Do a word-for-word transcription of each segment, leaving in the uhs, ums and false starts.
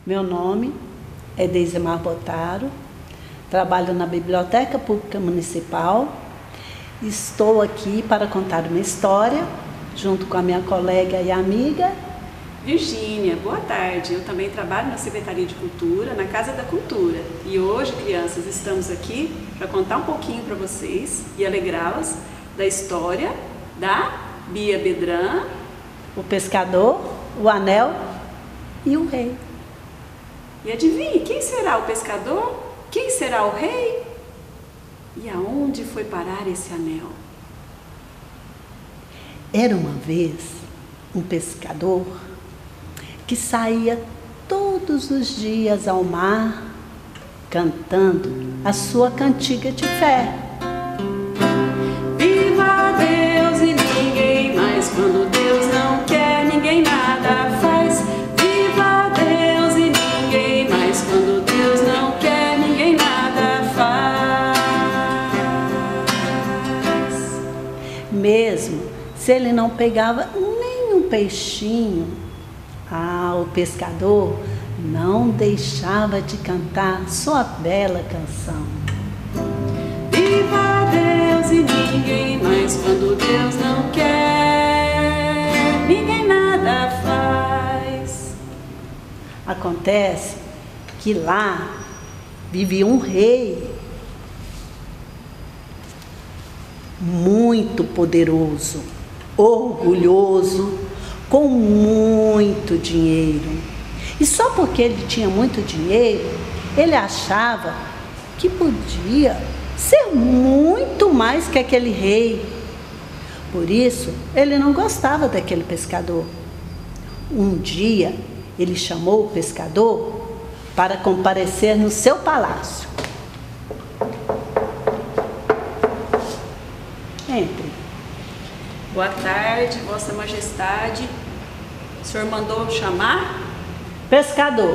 Meu nome é Deisemar Botaro, trabalho na Biblioteca Pública Municipal. Estou aqui para contar uma história, junto com a minha colega e amiga Virgínia. Boa tarde, eu também trabalho na Secretaria de Cultura, na Casa da Cultura. E hoje, crianças, estamos aqui para contar um pouquinho para vocês e alegrá-las da história da Bia Bedran, o pescador, o anel e o rei. E adivinhe, quem será o pescador? Quem será o rei? E aonde foi parar esse anel? Era uma vez um pescador que saía todos os dias ao mar cantando a sua cantiga de fé. Viva Deus e ninguém mais, quando Deus não quer, ninguém nada faz. Viva Deus e ninguém mais, quando Deus não quer, ninguém nada faz. Mesmo se ele não pegava nem um peixinho, ah, o pescador não deixava de cantar sua bela canção. Viva Deus e ninguém mais, quando Deus não quer, ninguém nada faz. Acontece que lá vivia um rei muito poderoso, orgulhoso, com muito dinheiro. E só porque ele tinha muito dinheiro, ele achava que podia ser muito mais que aquele rei. Por isso, ele não gostava daquele pescador. Um dia, ele chamou o pescador para comparecer no seu palácio. Entre. Boa tarde, Vossa Majestade. O senhor mandou chamar? Pescador,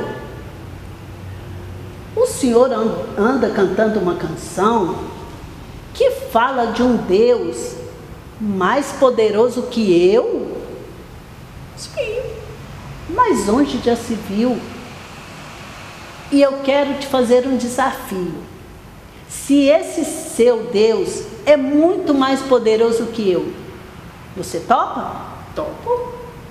o senhor anda cantando uma canção que fala de um Deus mais poderoso que eu? Sim. Mas onde já se viu? E eu quero te fazer um desafio. Se esse seu Deus é muito mais poderoso que eu, você topa? Topo.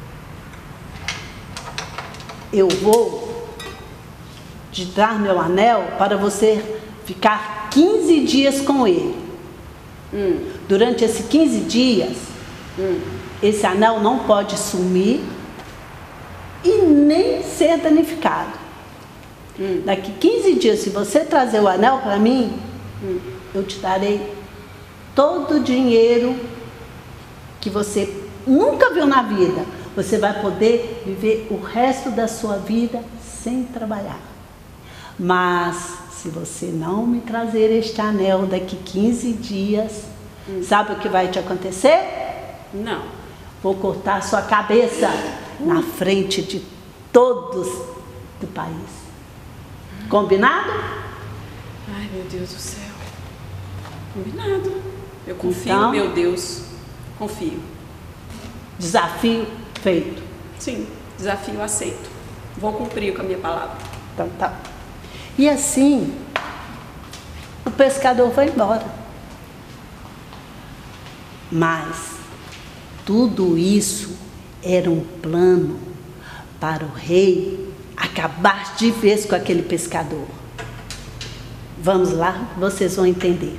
Eu vou te dar meu anel para você ficar quinze dias com ele. Hum. Durante esses quinze dias, hum. esse anel não pode sumir e nem ser danificado. Hum. Daqui quinze dias, se você trazer o anel para mim, hum. eu te darei todo o dinheiro que você nunca viu na vida. Você vai poder viver o resto da sua vida sem trabalhar. Mas se você não me trazer este anel daqui quinze dias, hum. sabe o que vai te acontecer? Não. Vou cortar sua cabeça hum. na frente de todos do país. Combinado? Ai, meu Deus do céu. Combinado. Eu confio, então, meu Deus. Confio. Desafio feito. Sim, desafio aceito. Vou cumprir com a minha palavra. Então tá. E assim, o pescador foi embora. Mas tudo isso era um plano para o rei acabar de vez com aquele pescador. Vamos lá, vocês vão entender.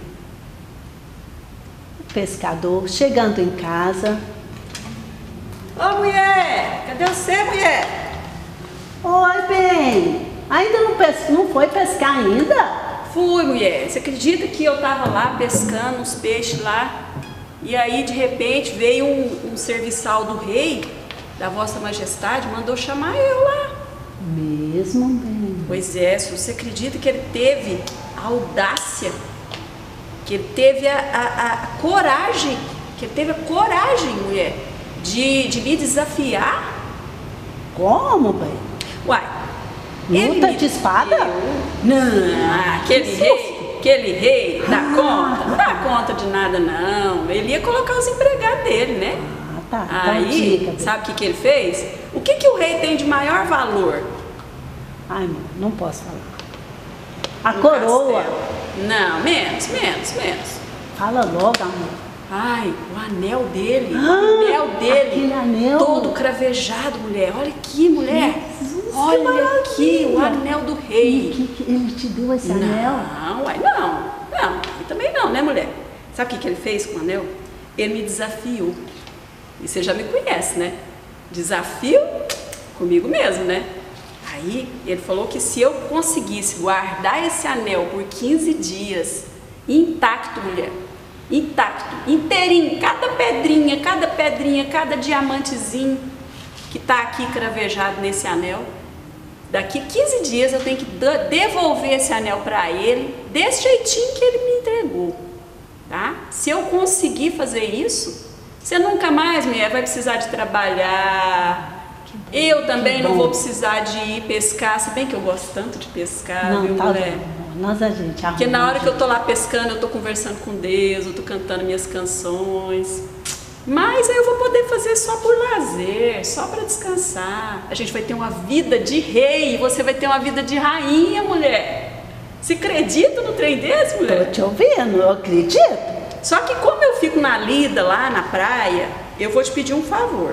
O pescador, chegando em casa... Ô, mulher! Cadê você, mulher? Oi, bem. Ainda não, pes... não foi pescar ainda? Fui, mulher. Você acredita que eu tava lá pescando uns peixes lá? E aí, de repente, veio um, um serviçal do rei, da Vossa Majestade, mandou chamar eu lá. Mesmo, bem? Pois é, você acredita que ele teve a audácia, que ele teve a, a, a coragem, que ele teve a coragem, mulher, de, de me desafiar? Como, bem? Uai, luta de espada? Eu... Não, aquele rei, aquele rei dá ah, conta, não dá conta de nada não. Ele ia colocar os empregados dele, né? Ah, tá. Aí, então, diga, sabe o que, que ele fez? O que, que o rei tem de maior valor? Ai, mãe, não posso falar. A Um coroa. castelo. Não, menos, menos, menos. Fala logo, amor. Ai, o anel dele, o Ah, anel dele, aquele anel. todo cravejado, mulher. Olha aqui, mulher. Jesus, que Olha aqui, o maravilha. anel do rei. Que, que ele te deu esse anel? Não, uai, não, não, e também não, né, mulher? Sabe o que, que ele fez com o anel? Ele me desafiou. E você já me conhece, né? Desafio comigo mesmo, né? Aí ele falou que se eu conseguisse guardar esse anel por quinze dias, intacto, mulher, intacto, inteirinho, cada pedrinha, cada pedrinha, cada diamantezinho que tá aqui cravejado nesse anel, daqui quinze dias eu tenho que devolver esse anel para ele, desse jeitinho que ele me entregou, tá? Se eu conseguir fazer isso, você nunca mais, mulher, vai precisar de trabalhar. Eu também não vou precisar de ir pescar, se bem que eu gosto tanto de pescar, Não, viu, tá mulher? bom. Nós a gente arruma. Porque na hora que eu tô lá pescando, eu tô conversando com Deus, eu tô cantando minhas canções. Mas aí eu vou poder fazer só por lazer, só para descansar. A gente vai ter uma vida de rei e você vai ter uma vida de rainha, mulher. Você acredita no trem desse, mulher? Tô te ouvindo, eu acredito. Só que como eu fico na lida lá na praia, eu vou te pedir um favor.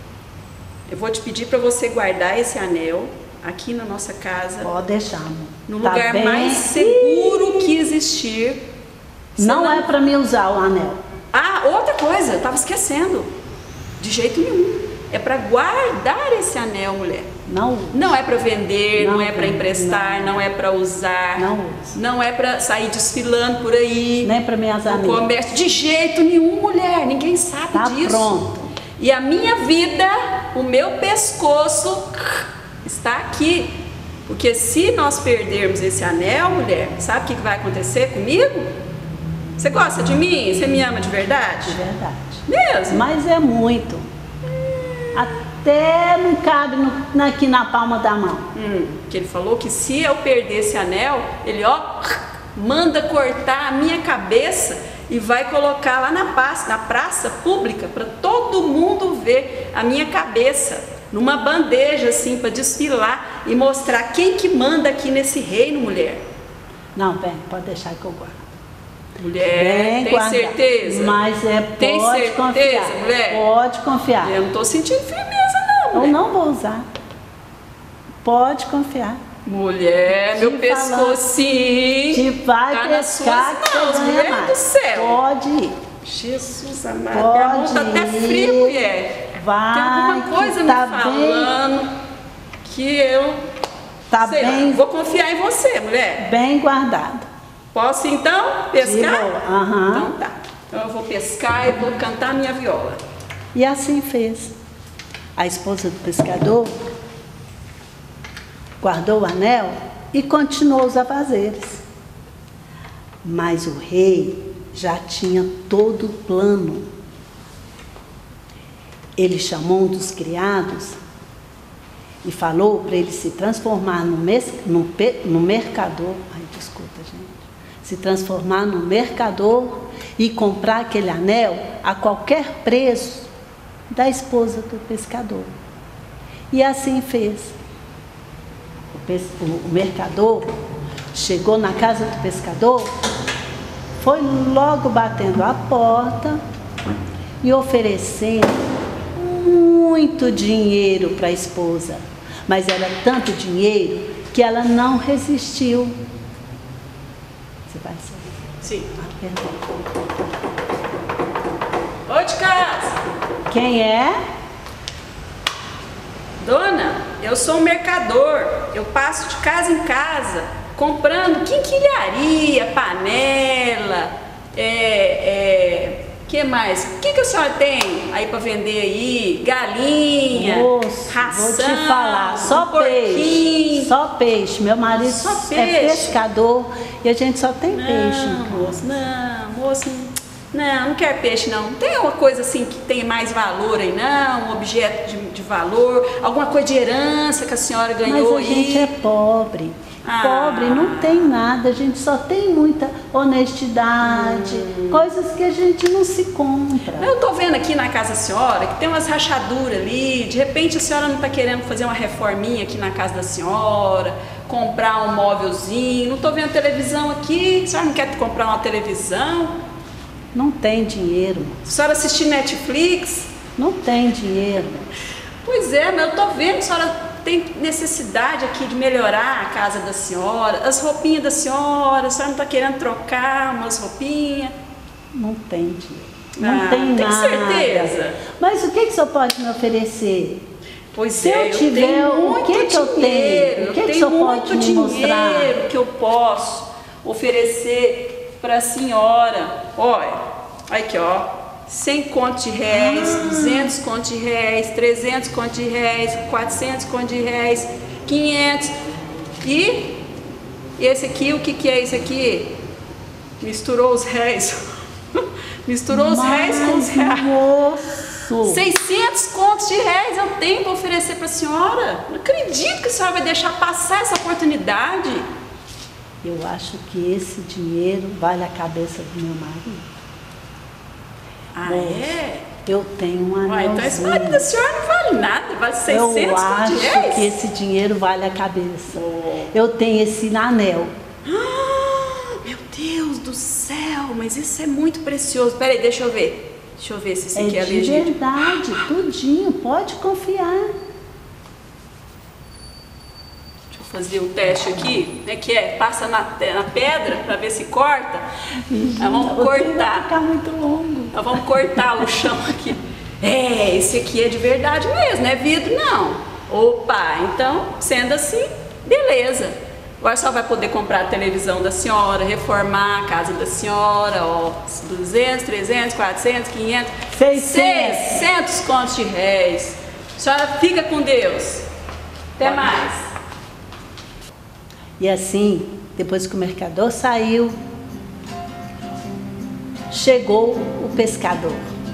Eu vou te pedir para você guardar esse anel aqui na nossa casa, Pode deixar, amor. no Tá lugar bem? mais seguro que existir. Você Não é para mim usar o anel. Ah, outra coisa, eu tava esquecendo. De jeito nenhum. É para guardar esse anel, mulher. Não. Não é para vender, não, Não é para vende, emprestar, não, não. é para usar. Não uso. Não é para sair desfilando por aí. Nem para minhas no amigas. comércio. De jeito nenhum, mulher. Ninguém sabe Tá disso. pronto. E a minha vida, o meu pescoço está aqui. Porque se nós perdermos esse anel, mulher, sabe o que vai acontecer comigo? Você gosta de mim? Você me ama de verdade? De verdade. Mesmo? Mas é muito. Até não cabe no, aqui na palma da mão. Hum, que ele falou que se eu perder esse anel, ele ó, manda cortar a minha cabeça e vai colocar lá na praça, na praça pública para todo mundo ver a minha cabeça numa bandeja assim para desfilar e mostrar quem que manda aqui nesse reino, mulher. Não, bem, pode deixar que eu guardo. Mulher, Bem tem guardado. certeza? Mas é, Tem pode certeza, confiar. mulher? Pode confiar. Eu não tô sentindo firmeza não, Eu mulher. não vou usar. Pode confiar. Mulher, Te meu falando. pescocinho Te vai tá nas pescar suas que você mãos, ganha mulher mais. do céu. Pode ir. Jesus amado, Pode minha mão tá até ir. fria, mulher. Vai, Tem alguma que coisa tá me falando que eu Tá sei lá, bem, vou confiar em você, mulher. bem guardado. Posso então pescar? De boa, aham. Então tá. Então eu vou pescar e vou cantar minha viola. E assim fez. A esposa do pescador guardou o anel e continuou os afazeres. Mas o rei já tinha todo o plano. Ele chamou um dos criados e falou para ele se transformar no, mes, no, pe, no mercador. Ai, desculpa, gente. Se transformar no mercador e comprar aquele anel a qualquer preço da esposa do pescador. E assim fez. O, pes, o, o mercador chegou na casa do pescador, foi logo batendo a porta e oferecendo muito dinheiro para a esposa. Mas era tanto dinheiro que ela não resistiu. Você vai saber. Sim. Ah, perdão. Ô de casa, Quem é? dona, eu sou um mercador. Eu passo de casa em casa comprando quinquilharia, panela, é, é, que mais? O que, que a senhora tem aí para vender aí? Galinha, Moço, ração, vou te falar, só porquinho. peixe, só peixe. Meu marido Só é peixe? pescador e a gente só tem peixe. em Não, casa. moço, não, moço, não, não quero peixe não. Tem uma coisa assim que tem mais valor aí não? Um objeto de, de valor, alguma coisa de herança que a senhora ganhou Mas a aí? gente é pobre. Ah. Pobre não tem nada, a gente só tem muita honestidade, hum. coisas que a gente não se compra. Eu estou vendo aqui na casa da senhora que tem umas rachaduras ali, de repente a senhora não está querendo fazer uma reforminha aqui na casa da senhora, comprar um móvelzinho, não estou vendo televisão aqui, a senhora não quer comprar uma televisão? Não tem dinheiro. A senhora assistir Netflix? Não tem dinheiro. Pois é, mas eu estou vendo que a senhora tem necessidade aqui de melhorar a casa da senhora, as roupinhas da senhora, a senhora não está querendo trocar umas roupinhas? Não tem dinheiro, não ah, tem, tem nada. certeza? Mas o que, que o senhor pode me oferecer? Pois Se é, eu tiver, eu tenho o muito que, que eu tenho? O que, eu que o tenho senhor muito pode me dinheiro mostrar? que eu posso oferecer para a senhora. Olha, aqui ó. cem contos de réis, ah. duzentos contos de réis, trezentos contos de réis, quatrocentos contos de réis, quinhentos. E esse aqui, o que, que é esse aqui? Misturou os réis. Misturou os réis com os reais. Moço. seiscentos contos de réis eu tenho para oferecer para a senhora. Não acredito que a senhora vai deixar passar essa oportunidade. Eu acho que esse dinheiro vale a cabeça do meu marido. Ah, é? Eu tenho um anelzinho. Ué, então esse marido da senhora não vale nada, vale seiscentos contos de réis. Eu acho que esse dinheiro vale a cabeça. Oh. Eu tenho esse anel. Ah, meu Deus do céu, mas isso é muito precioso. Peraí, deixa eu ver. Deixa eu ver se esse é aqui é de legítimo. verdade, tudinho, pode confiar. Fazer o teste aqui, né, que é, passa na, na pedra para ver se corta. Ixi, nós vamos cortar. Vai ficar muito longo. Nós vamos cortar o chão aqui. É, esse aqui é de verdade mesmo, não é vidro não. Opa, então, sendo assim, beleza. Agora só vai poder comprar a televisão da senhora, reformar a casa da senhora, ó, duzentos, trezentos, quatrocentos, quinhentos, seiscentos contos de réis. A senhora fica com Deus. Até mais. E assim, depois que o mercador saiu, chegou o pescador.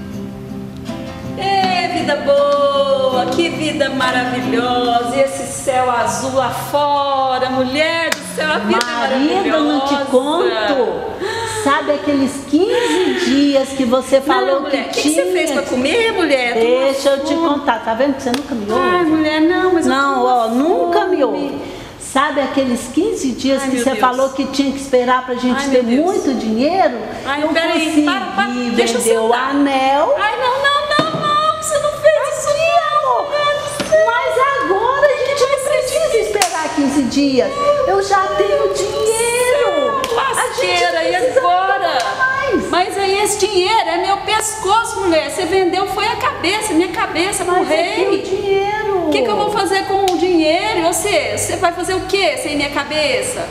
Ê, vida boa, que vida maravilhosa, e esse céu azul lá fora, mulher do céu, a vida Marido, é maravilhosa. não te conto. Sabe aqueles quinze dias que você falou não, mulher, que, que tinha? O que você fez pra comer, mulher? Deixa eu te contar, tá vendo que você nunca me ouve? Ai, mulher, não, mas Não, eu ó, nunca me ouve. Sabe aqueles quinze dias Ai, que você Deus. falou que tinha que esperar pra gente Ai, ter meu Deus. muito dinheiro? Ai, eu peraí, consegui para, para, deixa eu vender o sentar. anel. Ai, não, não, não, não, você não fez isso, amor. Mas agora a gente não precisa esperar quinze dias. Eu já tenho dinheiro. Lasqueira, e agora? Mas aí esse dinheiro é meu pescoço, mulher. Você vendeu, foi a cabeça, minha cabeça pro Mas rei. o dinheiro. O que, que eu vou fazer com o dinheiro? Você, você vai fazer o que sem minha cabeça?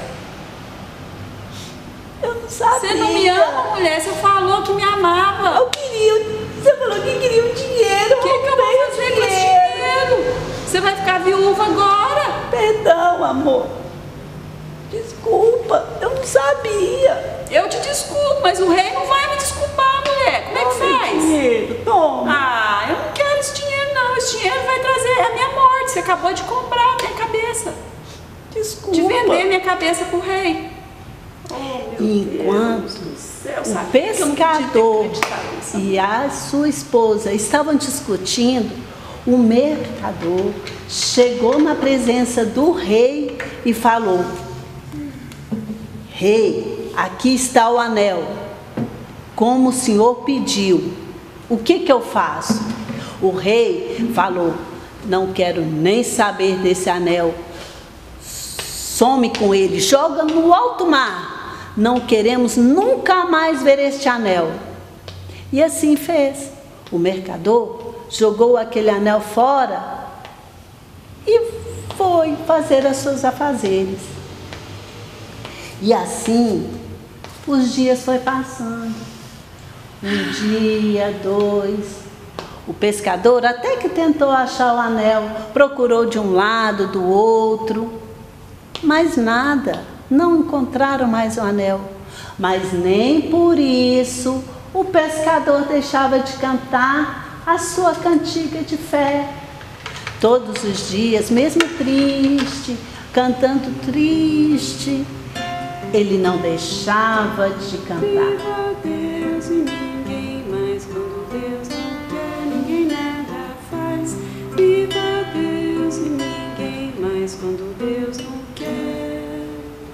Eu não sabia. Você não me ama, mulher. Você falou que me amava. Eu queria. Você falou que queria o dinheiro. O que, que eu vou fazer com esse dinheiro? Você vai ficar viúva agora. Perdão, amor. Desculpa, eu não sabia. Eu te desculpo, mas o rei não vai me desculpar, mulher. Como é que Toma faz? Dinheiro, toma. Ah, eu não quero esse dinheiro, não. Esse dinheiro vai trazer a minha morte. Você acabou de comprar a minha cabeça. Desculpa. De vender minha cabeça pro rei. Oh, Enquanto céu, o pescador e a sua esposa estavam discutindo, o mercador chegou na presença do rei e falou: Rei, aqui está o anel, como o senhor pediu. O que que eu faço? O rei falou: não quero nem saber desse anel. Some com ele, joga no alto mar. Não queremos nunca mais ver este anel. E assim fez. O mercador jogou aquele anel fora e foi fazer as suas afazeres. E assim, os dias foi passando. Um dia, dois. O pescador até que tentou achar o anel, procurou de um lado, do outro, mas nada, não encontraram mais o anel. Mas nem por isso o pescador deixava de cantar a sua cantiga de fé. Todos os dias, mesmo triste, cantando triste. Ele não deixava de cantar. Viva Deus e ninguém mais, quando Deus não quer, ninguém nada faz. Viva Deus e ninguém mais, quando Deus não quer,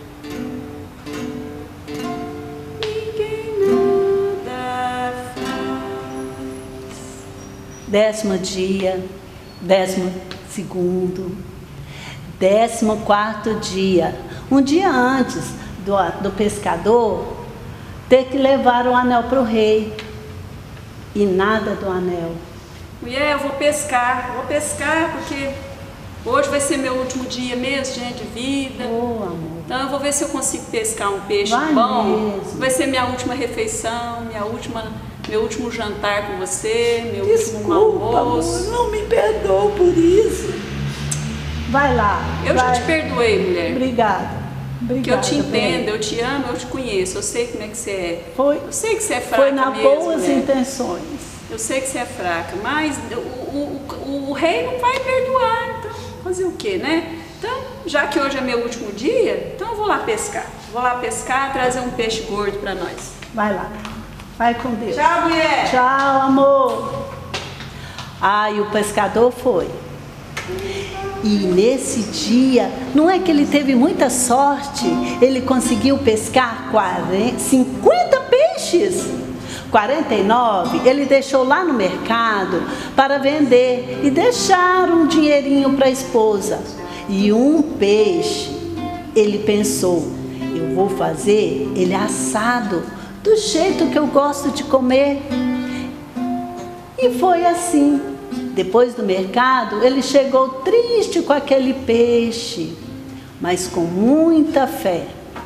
ninguém nada faz. Décimo dia, décimo segundo, décimo quarto dia, um dia antes do, do pescador ter que levar o anel para o rei, e nada do anel. Mulher, eu vou pescar, vou pescar porque hoje vai ser meu último dia mesmo, dia de vida. Oh, amor. Então eu vou ver se eu consigo pescar um peixe Vai bom. mesmo. Vai ser minha última refeição, minha última, meu último jantar com você, meu Desculpa, último almoço. amor, não me perdoa por isso. Vai lá. Eu vai. já te perdoei, mulher. Obrigada. Obrigada. Que eu te bem. entendo, eu te amo, eu te conheço, eu sei como é que você é. Foi, Eu sei que você é fraca foi na mesmo, boas mulher. intenções. Eu sei que você é fraca, mas o, o, o, o rei não vai perdoar, então fazer o quê, né? Então, já que hoje é meu último dia, então eu vou lá pescar. Vou lá pescar, trazer um peixe gordo para nós. Vai lá. Vai com Deus. Tchau, mulher! Tchau, amor. Ah, e o pescador foi. E nesse dia, não é que ele teve muita sorte, ele conseguiu pescar quarenta, cinquenta peixes. quarenta e nove ele deixou lá no mercado para vender e deixar um dinheirinho para a esposa. E um peixe, ele pensou, eu vou fazer ele assado, do jeito que eu gosto de comer. E foi assim. Depois do mercado, ele chegou triste com aquele peixe, mas com muita fé.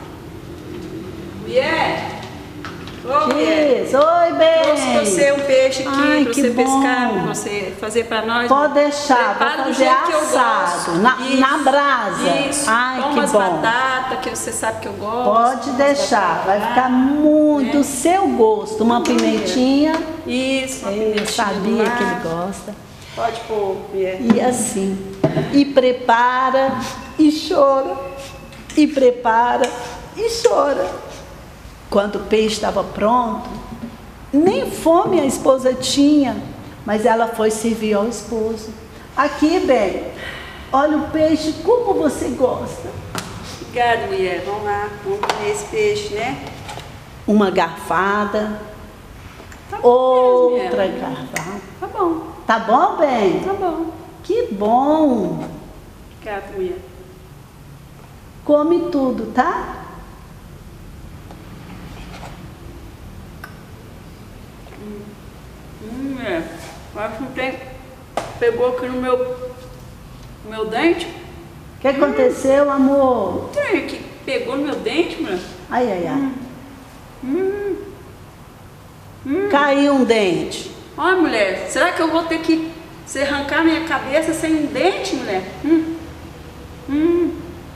Mulher! Ô, mulher! Diz, oi, bem. Trouxe você um peixe aqui Ai, para que você bom. pescar, para você fazer para nós. Pode deixar, Prepara vou do fazer jeito que eu assado, gosto. na, Isso, na brasa. Isso. Ai, Toma que umas bom. batatas, que você sabe que eu gosto. Pode umas deixar, batatas vai lá, ficar muito né? do seu gosto. Uma pimentinha, Isso, uma eu pimentinha sabia do mar. que ele gosta. Pode pôr, mulher. E assim, e prepara e chora, e prepara e chora. Quando o peixe estava pronto, nem fome a esposa tinha, mas ela foi servir ao esposo. Aqui, bem, olha o peixe, como você gosta. Obrigada, mulher. Vamos lá, vamos comer esse peixe, né? Uma garfada, Tá bom outra mesmo, mulher. garfada. Tá bom, Tá bom, bem? tá bom. Que bom. Obrigada, mulher. Come tudo, tá? Hum, é. Acho que não tem. Pegou aqui no meu, no meu dente. O que aconteceu, amor? Não tem aqui. Pegou no meu dente, mulher. Ai, ai, ai. Hum. Caiu um dente. Olha, mulher, será que eu vou ter que se arrancar minha cabeça sem um dente, mulher? Hum. Hum.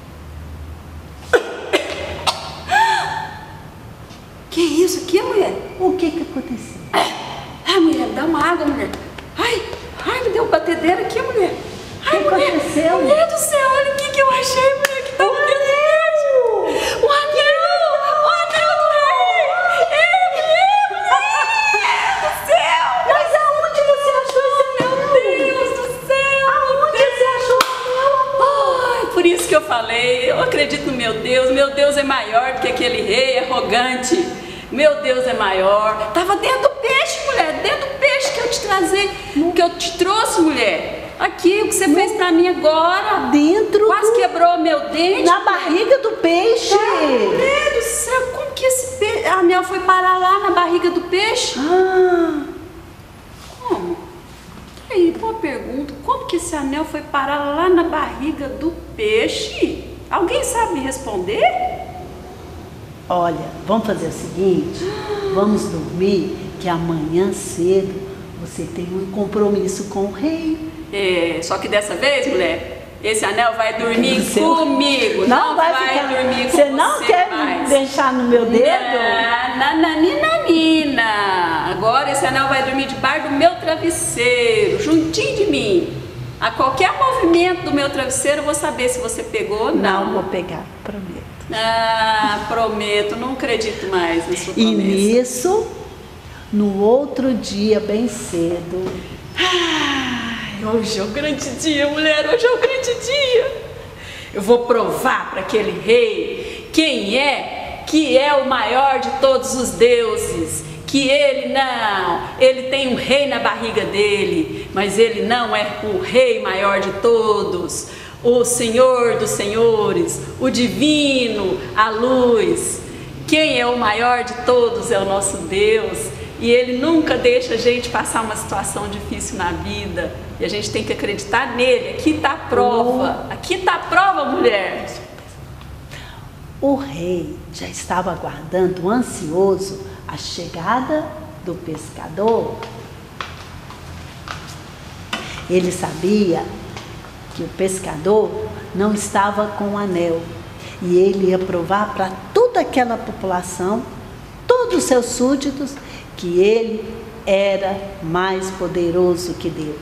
Que isso aqui, mulher? O que que aconteceu? Ai, mulher, me dá uma água, mulher. Ai, ai, me deu um batedeira aqui, mulher. Ai, O que mulher, aconteceu? mulher do céu, olha o que, que eu achei, mulher, que tá no dedo dele. O anel! O anel do rei! Ei, mulher, mulher do céu! Mas aonde você achou esse anel? Meu Deus do céu! Aonde você achou o anel, amor? Ai, por isso que eu falei, eu acredito no meu Deus, meu Deus é maior do que aquele rei arrogante. Meu Deus é maior. Tava dentro do peixe, mulher, dentro do peixe que eu te trazer, que eu te trouxe, mulher. Aqui, o que você fez pra mim agora. Dentro Quase do... quebrou meu dente. Na barriga do peixe. Mulher do céu, como que esse pe... anel foi parar lá na barriga do peixe? Ah, Como? Aí, boa pergunta. Como que esse anel foi parar lá na barriga do peixe? Alguém sabe me responder? olha, vamos fazer o seguinte, vamos dormir, que amanhã cedo você tem um compromisso com o rei. É, só que dessa vez, mulher, esse anel vai dormir Você- comigo. Não, Não, vai, vai, ficar. dormir com Você você não quer me mais. deixar no meu dedo? Nananina, nina. Agora esse anel vai dormir debaixo do meu travesseiro, juntinho de mim. A qualquer movimento movimento do meu travesseiro eu vou saber se você pegou ou não. Não vou pegar, prometo. Ah, prometo, não acredito mais na sua promessa. E nisso, no outro dia, bem cedo... Ai, hoje é o grande dia, mulher, hoje é o grande dia. Eu vou provar para aquele rei quem é que é o maior de todos os deuses. Que ele não, ele tem um rei na barriga dele, mas ele não é o rei maior de todos. O Senhor dos senhores, o divino, a luz. Quem é o maior de todos é o nosso Deus. E Ele nunca deixa a gente passar uma situação difícil na vida. E a gente tem que acreditar nele. Aqui está a prova. Aqui está a prova, mulher. O rei já estava aguardando, ansioso, a chegada do pescador. Ele sabia que o pescador não estava com o anel. E ele ia provar para toda aquela população, todos os seus súditos, que ele era mais poderoso que Deus.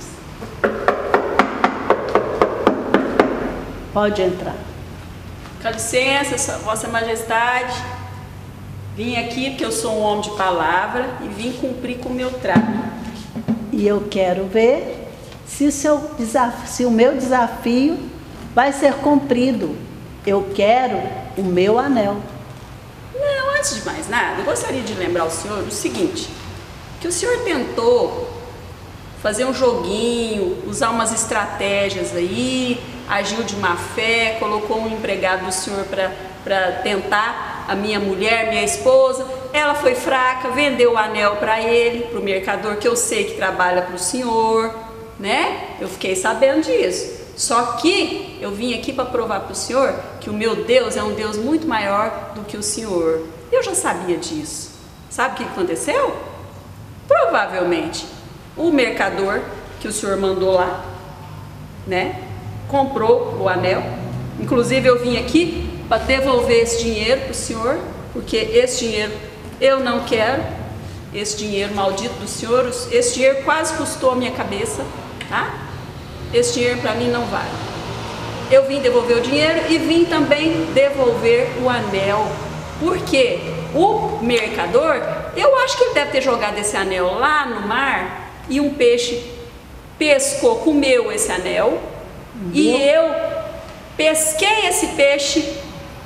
Pode entrar. Com licença, Vossa Majestade. Vim aqui porque eu sou um homem de palavra e vim cumprir com o meu trato. E eu quero ver se o, seu desafio, se o meu desafio vai ser cumprido. Eu quero o meu anel. Não, antes de mais nada, eu gostaria de lembrar ao senhor o seguinte, que o senhor tentou fazer um joguinho, usar umas estratégias aí, agiu de má fé, colocou um empregado do senhor para tentar a minha mulher, minha esposa, ela foi fraca, vendeu o anel para ele, para o mercador que eu sei que trabalha para o senhor, né? Eu fiquei sabendo disso. Só que eu vim aqui para provar para o senhor que o meu Deus é um Deus muito maior do que o senhor. Eu já sabia disso. Sabe o que aconteceu? Provavelmente o mercador que o senhor mandou lá, né, comprou o anel. Inclusive eu vim aqui para devolver esse dinheiro para o senhor, porque esse dinheiro eu não quero, esse dinheiro maldito do senhor, esse dinheiro quase custou a minha cabeça, tá? Esse dinheiro para mim não vale. Eu vim devolver o dinheiro e vim também devolver o anel. Porque o mercador, eu acho que ele deve ter jogado esse anel lá no mar e um peixe pescou, comeu esse anel. Meu. E eu pesquei esse peixe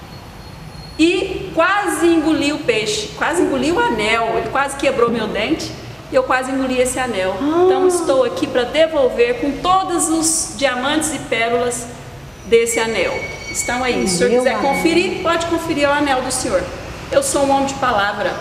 e quase engoli o peixe, quase engoli o anel, ele quase quebrou meu dente. E eu quase engoli esse anel. Ah. Então estou aqui para devolver com todos os diamantes e pérolas desse anel. Estão aí. Se o senhor quiser anel. conferir, pode conferir o anel do senhor. Eu sou um homem de palavra.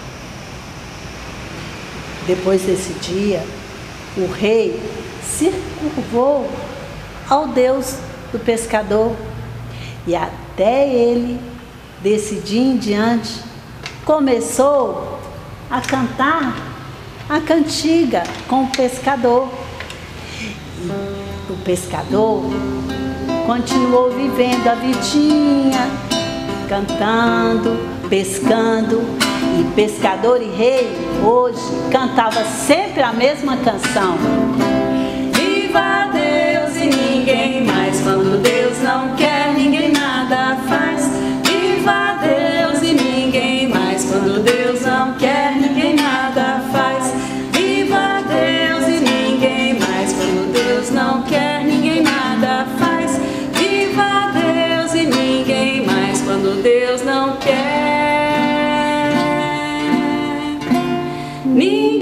Depois desse dia, o rei se curvou ao Deus do pescador. E até ele, desse dia em diante, começou a cantar a cantiga com o pescador. E o pescador continuou vivendo a vidinha, cantando, pescando. E pescador e rei hoje cantava sempre a mesma canção. Viva Deus e ninguém mais, quando Deus não quer, ninguém nada faz. Viva Deus e ninguém mais, quando Deus não quer, ninguém nada faz. Viva Deus e ninguém mais, quando Deus não quer, ninguém nada faz. Viva Deus e ninguém mais, quando Deus não quer. Ninguém